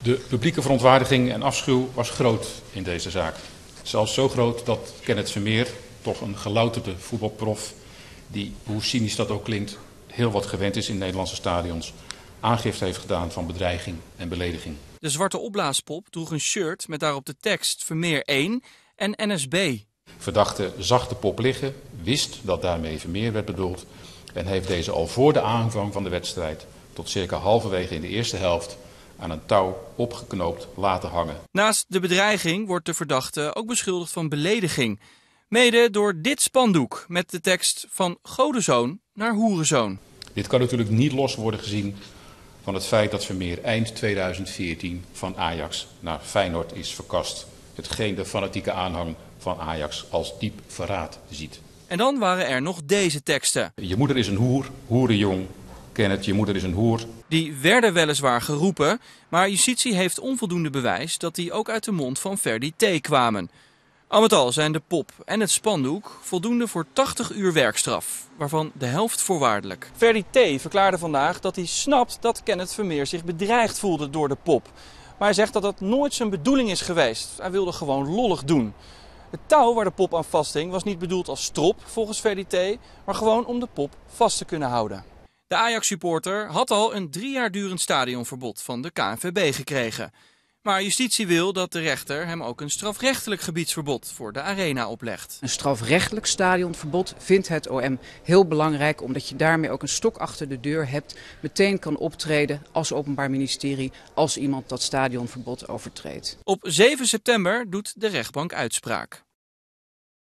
De publieke verontwaardiging en afschuw was groot in deze zaak. Zelfs zo groot dat Kenneth Vermeer, toch een gelouterde voetbalprof, die, hoe cynisch dat ook klinkt, heel wat gewend is in Nederlandse stadions, aangifte heeft gedaan van bedreiging en belediging. De zwarte opblaaspop droeg een shirt met daarop de tekst Vermeer 1 en NSB. Verdachte zag de pop liggen, wist dat daarmee Vermeer werd bedoeld en heeft deze al voor de aanvang van de wedstrijd tot circa halverwege in de eerste helft aan een touw opgeknoopt laten hangen. Naast de bedreiging wordt de verdachte ook beschuldigd van belediging. Mede door dit spandoek met de tekst van godenzoon naar hoerenzoon. Dit kan natuurlijk niet los worden gezien van het feit dat Vermeer eind 2014 van Ajax naar Feyenoord is verkast. Hetgeen de fanatieke aanhang van Ajax als diep verraad ziet. En dan waren er nog deze teksten. Je moeder is een hoer, hoerenjong. Kenneth, je moeder is een hoer. Die werden weliswaar geroepen, maar justitie heeft onvoldoende bewijs dat die ook uit de mond van Ferdy T. kwamen. Al met al zijn de pop en het spandoek voldoende voor 80 uur werkstraf, waarvan de helft voorwaardelijk. Ferdy T. verklaarde vandaag dat hij snapt dat Kenneth Vermeer zich bedreigd voelde door de pop. Maar hij zegt dat dat nooit zijn bedoeling is geweest. Hij wilde gewoon lollig doen. Het touw waar de pop aan vasthing was niet bedoeld als strop volgens Ferdy T., maar gewoon om de pop vast te kunnen houden. De Ajax-supporter had al een 3 jaar durend stadionverbod van de KNVB gekregen. Maar justitie wil dat de rechter hem ook een strafrechtelijk gebiedsverbod voor de arena oplegt. Een strafrechtelijk stadionverbod vindt het OM heel belangrijk, omdat je daarmee ook een stok achter de deur hebt, meteen kan optreden als Openbaar Ministerie als iemand dat stadionverbod overtreedt. Op 7 september doet de rechtbank uitspraak.